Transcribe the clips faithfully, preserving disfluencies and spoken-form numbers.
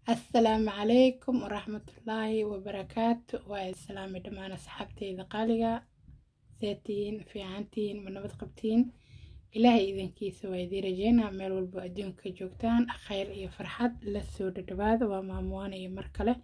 السلام عليكم ورحمة الله وبركاته والسلام دمان أصحابتي قالقة زيتين في عنتين من نبت قبتين إلهي إذن كيس ويدي رجينا ميل والبو أدون كجوكتان خير إيا فرحات للسود دباد وماموان إيا مركلة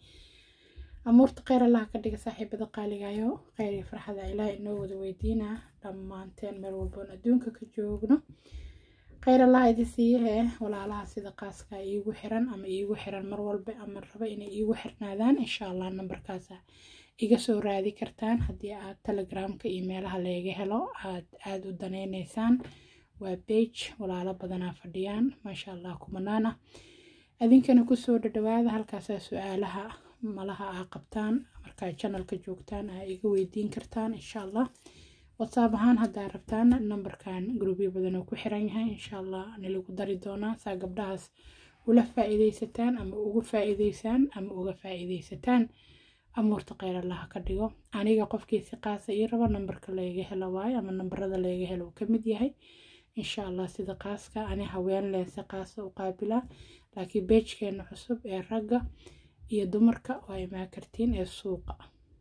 أمور تقير الله كدك صاحب قالقة يو خير إيا فرحات إلهي إنو ذو ويدينا لما انتين ميل والبو أدون كجوكنا خير الله إذا سيه ولا الله سيدا قاسك إيغو حران أما إيغو حران مرولب أما الربا إن إيغو حرنادان إن شاء الله نمبر كاسا إيغا سو رادي كرتان هدي آد تلغرام كإيميلها ليغي هلو آد آد ودانين نيسان وبيج ولا الله بدنا فرديان ما شاء الله كمانانا أذين كانوا كسو دواذا هالكاسا سؤالها مالها آقبتان مركا channel كجوكتان إيغو ويدين كرتان إن شاء الله واتساب ahaan haddaa rabtaan numberkan groupyo badan oo ku xiran yahay insha Allah ani lagu dari doonaa saa gabdhahaas ula faa'iideysataan ama ugu faa'iideysaan ama uga faa'iideysataan amuurta khayr Allah ka dhigo aniga qofkii si qaas ah ii raba numberka laga helo waay ama numberada laga helo ka mid yahay insha Allah sida qaaska ani haween leh si qaas u qaabila laakiin page-keena cusub ee ragga iyo dumarka way ma kartiin ee suuqa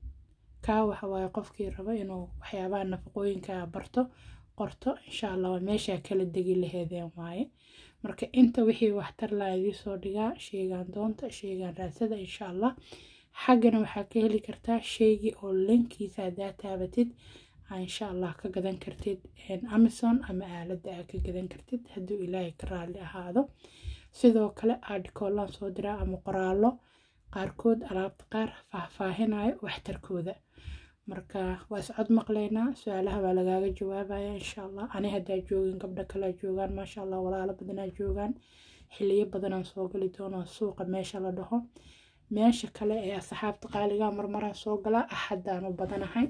ka waxa way qofkii raba inuu waxyaabaha nafaqooyinka barto qorto insha Allah meesha kala degi laheedeen waaye marka inta wixii wax tar la idin soo dhigaa sheegan doonta sheegan raasada insha Allah xagana waxa ka heli kartaa sheegi oo linkiisa hadaa taabatid insha Allah ka gadan kartid Amazon ama aalada ka gadan kartid haduu Ilaahay ka raali ahaado sidoo kale article soo dira ama qoraallo qaarkood alaabta qaar faahfaahinayo waxtarkooda marka waa socod maqleynaa su'aalaha waa lagaaga jawaabaya insha Allah ani hadaa joogin gabdha kala joogan ma sha Allah walaalo badan joogan xiliyo badan aan soo gali doono suuqa meesha la dhaho meesha kale ee asxaabta qaaliga marmara soo gala axadaan u badanahay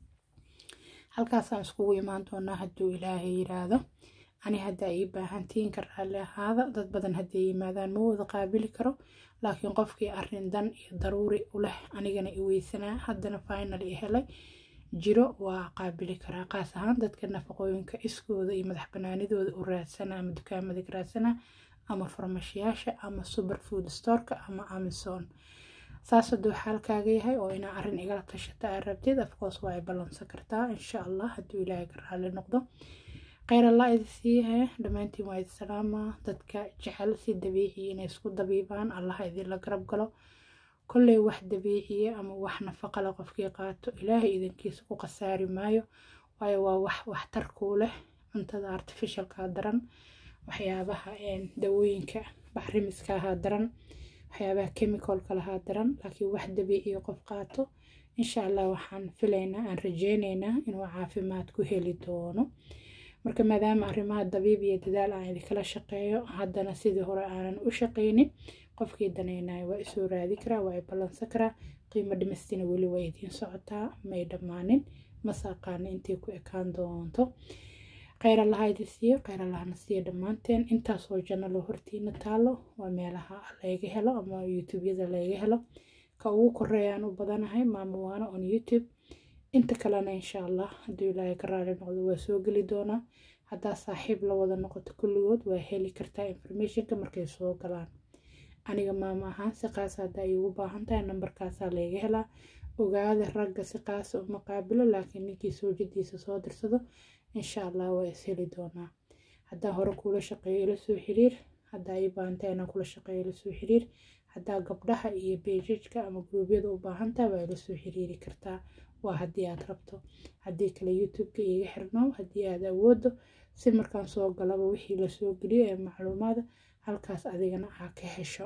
halkaas aan isku imaan doonaa haduu Ilaahay yiraahdo ani hadaa ii baahantiin ka raali ahaada dad badan haday yimaadaan ma wada qaabili karo laakiin qofkii arrin dan iyo daruuri u leh anigana i weysana haddana final i helay jiro waa qaabili karaa qaas ahaan dadka nafaqooyinka iskooda iyo madax banaanidooda u raadsana ama dukaamada raadsana ama farmashiyaasha ama superfood store-ka ama Amazon saas oo xalkaaga yahay oo ina arrin igala tashata aad rabtid of course waa balance kartaa insha Allah haduu Ilaahay ka raali noqdo khayr Allah idin siihe dhamaantiin waa idin salaama dadka jecel si dabiici inay isku dabiibaan Allah idin la garab galo kullee wax dabiici ama wax nafaqo la qofkii qaato Ilaahay idinkiisa ku qasaari maayo waayo waa wax wax tar ku leh cuntada artificial ka daran waxyaabaha een dawooyinka bacrimiska ha daran waxyaabaha chemical kala ha daran laakiin wax dabiici qof qaato insha Allah waxaan filaynaa aan rajeyneynaa inuu caafimaad ku heli doono marka maadaama arrimaha dabiib iyo dadaal aan idin kala shaqeeyo haddana sidii hore aanan u shaqeynin qofkii daneynay waa isoo raadi karaa waa balance karaa qiimo dhimistina wali way idin socotaa may dhamaanin ma saaqaan intii ku ekaan doonto khayr Allah idin siiyo khayr Allah na siiyo dhamaanteen intaas oo janno loo hortiina taalo waa meelaha laga helo ama YouTube-yada laga helo ka ugu koreeyaan u badanahay maamuwaana on YouTube inta kalena insha Allah haduu Ilaahay ka raali noqdo waa soo gali doona hadaa saaxiib la wada noqoto kulligood waa heli kartaa information-ka markay soo galaan aniga maama ahaan si qaas ah ay ugu baahan tahay numberkaas laga helaa ogaada ragga si qaas ah uma qaabilo laakiin ninkii soo jadiisa soo dirsado insha Allah waa is heli doonaa hadaa hore kula shaqeeyo la soo xiriir hadaa ay baantahay inaan kula shaqeeyo la soo xiriir hadaa gabdhaha iyo page-ka ama group-yada u baahan tahay waa la soo xiriiri kartaa waa hadii aad rabto hadii kale YouTube-ka iga xirno hadii aad awoodo si markaan soo galaba wixii la soo galiyo ee macluumaad halkaas adigana aad ka hesho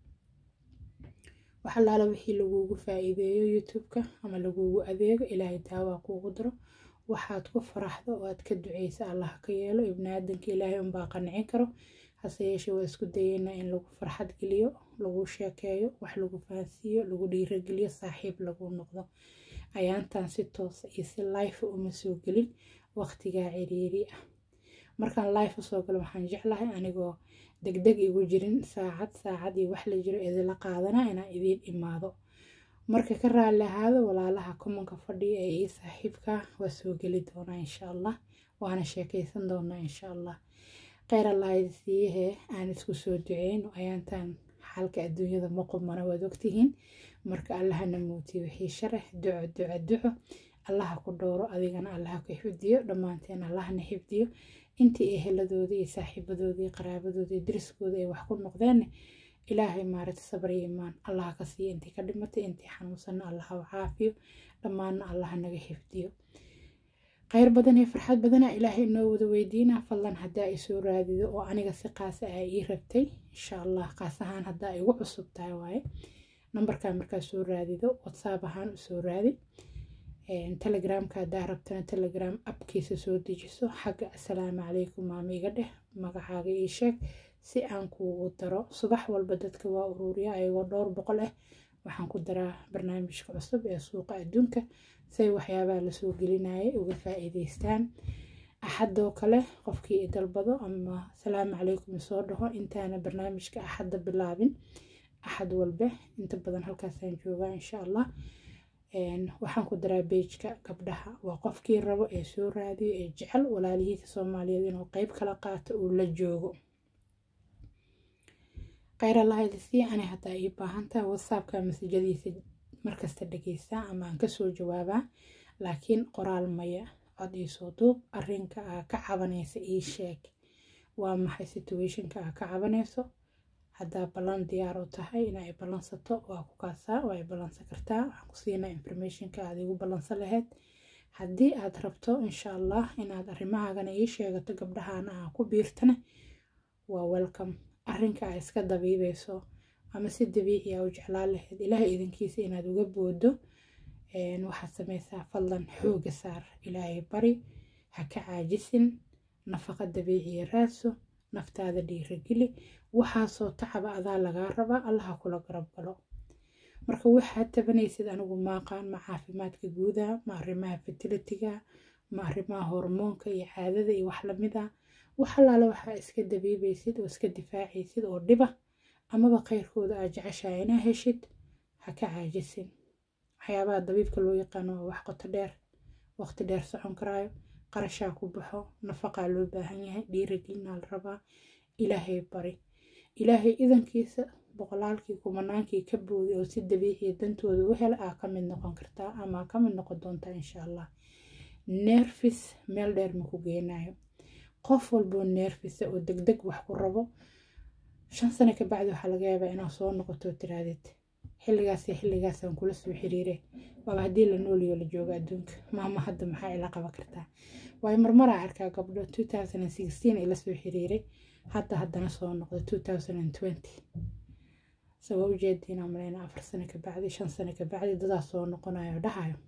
waxa la wixii lagugu faa'iideeyo YouTube-ka ama lagugu adeego Ilaahay daawa kuugu diro waxaad ku faraxdo oo aad ka duceyso Allah ka yeelo ibnaadanka Ilaahay un baa qancin karo hase yeeshee waa isku dayayna in lagu farxad geliyo lagu sheekeeyo wax lagu faansiyo lagu dhiirigeliyo saaxiib lagu noqdo ayaantan si toos iyo si live uma soo gelin waqtiga ciriiri ah markaan live soo galo waxaan jeclahay anigoo degdeg igu jirin saacad saacad iyo wax la jiro idin la qaadana inaan idin imaado marka ka raali ahaado walaalaha kumanka fadhiya ee saaxiibka waa soo gali doona insha Allah waana sheekeysan doona insha Allah khayr Allah idin siihe aan isku soo duceeyno ayaantan xaalka adduunyada ma qumana waad ogtihiin marka allahana muuti wixii sharax duco duco duco allaha ku dhowro adigana allaha ku xifdiyo dhammaanteen allahana xifdiyo intii eheladooda iyo saaxiibadooda iyo qaraabadooda iyo deriskooda ay wax ku noqdeen ilaahay maaragta sabr iyo iimaan allaha ka siiyo intii ka dhimatay intii xanuunsanna allaha u caafiyo dhammaanna allaha naga xifdiyo khayr badan iyo farxad badana ilaahay inoo wada weydiina fadlan haddaa i soo raadido oo aniga si qaas ah ii rabtay insha allah qaas ahaan haddaa igu cusub tahay waaye nambarkaa markaa soo raadido whatsapp ahaan u soo raadi telegramka haddaa rabtana telegram abkiisa soo dejiso xagga assalaamu calaykum maama iga dheh magacaaga ii sheeg si aan kuugu daro subax walba dadka waa uruuriya ayagoo dhowr boqol ah waxaan ku daraa barnaamijka cusub ee suuqa adduunka say waxyaabaha lasoo gelinayay uga faa'iidaystaan axadoo kale qofkii i dalbado ama salaamu calaykum soo dhaho intaana barnaamijka axadda bilaabin axad walba inta badan halkaasaan joogaa insha allah waxaan ku daraa beejka gabdhaha waa qofkii rabo ee soo raadiyo ee jecel walaalihiisa soomaaliyeed inuu qeyb kala qaato uu la joogo khayr allah idisii ani haddaa ii baahantaha whatsappka masajadiisa markasta dhegeysta ama aan kasoo jawaabaa laakiin qoraal maya cod ii soo duub arrinka aa ka cabanaysa ii sheeg waa maxay situationka aa ka cabanayso haddaa ballan diyaar u tahay inay ballansato waa ku kaasaa waa ay ballansan kartaa waxaan ku siinaa informationka aad igu ballansan lahayd haddii aad rabto insha allah inaad arrimahaagana ii sheegato gabdhahaana aa ku biirtana waa welcome arrinka aa iska dabiibayso ama si dabiici ah u jeclaan lahayd ilaahay idinkiisa inaad uga boodo waxaad samaysaa fadlan xooga saar ilaahay bari ha ka caajisin nafaqa dabiiciya raadso naftaada dhiirageli waxaasoo tacaba adaa lagaa rabaa allaha kula garab galo marka waxaad tabanaysid anigu maaqaan ma caafimaadka guuda ma arrimaha fertilitiga ma arrimaha hormoonka iyo caadada iyo wax lamida wax allaale waxaa iska dabiibaysid oo iska difaacaysid oo dhiba amaba khayrkooda aad jeceshahay inaa heshid ha ka caajisin waxyaabaha dabiibka loo yaqaano waa wax qoto dheer waqti dheer socon karaayo qarashaa ku baxo nafaqaa loo baahan yahay dhiiragelinaa la rabaa ilaahay bari ilaahay idankiisa boqolaalkii kumanaankii ka boodi oo si dabiiciya dantooda u hela aa ka mid noqon kartaa ama ka mid noqon doontaa insha allah neerfis meel dheer ma ku geenayo qof walboo neerfisa oo degdeg wax ku rabo shan sano ka bacdi waxaa laga yaabaa inaad soo noqoto tiraadid xilligaas iyo xilligaasaan kula soo xiriiray waaba haddii la nooliyo la joogo adduunka maama hadda maxaa ila qaban kartaa waayo marmaraa arkaa gabdho two thousand sixteen ila soo xiriiray hadda haddana soo noqda two thousand twenty sabab ujeediinaa maleyna afar sano ka bacdi shan sano ka bacdi dadaa soo noqonayo dhahayo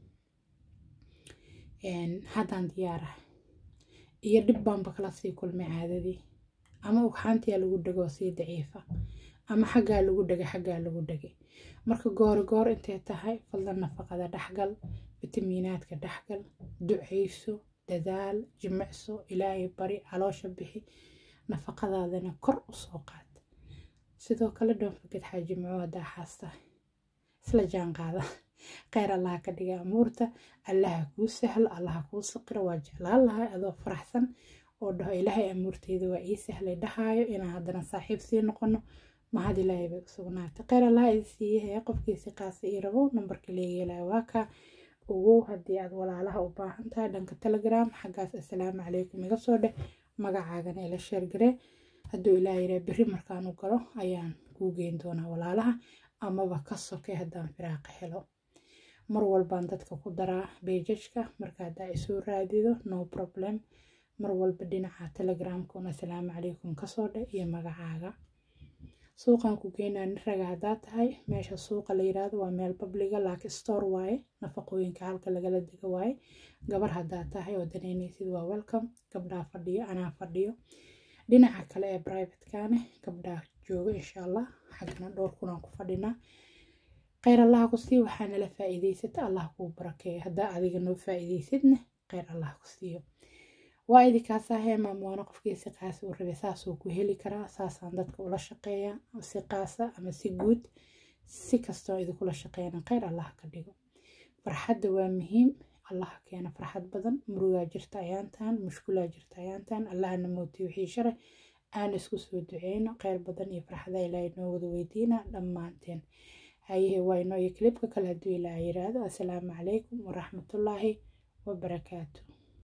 haddaan diyaarahay iyo dhib baanba kala sii kulmay caadadii ama ugxaantiyaa lagu dhagoo sii daciifa ama xaggaa lagu dhagay xaggaa lagu dhagay marka goor goor intay tahay fadlan nafaqada dhexgal fitamiinaadka dhexgal duceyso dadaal jimicso ilaahay bari caloosha bixi nafaqadaadana kor u soo qaad sidoo kale dhoonfakad xaajimco haddaa xaasta isla jaan qaada khayr allaha ka dhiga amuurta allaha kuu sahlo allaha kuu saqiro waa jeclaan lahay adoo faraxsan oo dhaho ilaahay amuurteyda waa ii sahlay dhahaayo inaan haddana saaxiib sii noqono mahad ilaahay bay u sugnaatay khayr allaha idi siiyahay qofkiisi qaasa ii rabo nambarka leegeelaya waa kaa ogow haddii aad walaalaha u baahan tahay dhanka telegram xaggaas assalaamu calaykum iga soo dheh magacaagana ila sheergaree hadduu ilaahay yidhaa berri markaan u galo ayaan kuu geyn doonaa walaalaha amaba ka sokay haddaan firaaqa helo mar walbaan dadka ku daraa beejajka marka haddaa isoo raadido no problem mar walba dhinaca telegramkuna assalaamu calaykum kasoo dheh iyo magacaaga suuqan ku geynaa nin raga haddaa tahay meesha suuqa la yiraahdo waa meel babliga laakiin store waaye nafaqooyinka halka lagala dego waaye gabar haddaa tahay oo danaynaysid waa welcome gabdhaa fadhiyo anaa fadhiyo dhinaca kale ee privatekane gabdhaa joogo insha allah xaggana dhowr kunaan ku fadhinaa khayr allaha ku sii waxaa nala faa'iidaysata allah kuu barakeeyo haddaa adiga noo faa'iidaysidna khayr allah ku siiyo waa idinkaasahee maamuwaano qofkiisi qaasa u rabay saasuu ku heli karaa saasaan dadka ula shaqeeya si qaasa ama si guud si kastoo idinkula shaqeeyana khayr allah ka dhigo farxadda waa muhiim allah keena farxad badan murugaa jirta ayaantaan mushkulaa jirta ayaantaan allahna mootiyo wixii share aan isku soo duceyno kheyr badan iyo farxada ilaahay noo wada weydiina dhammaanteen. haye waa inoo iyo klibka kale hadduu ilaahay yiraahdo. assalaamu calaykum waraxmatullaahi wabarakaatu.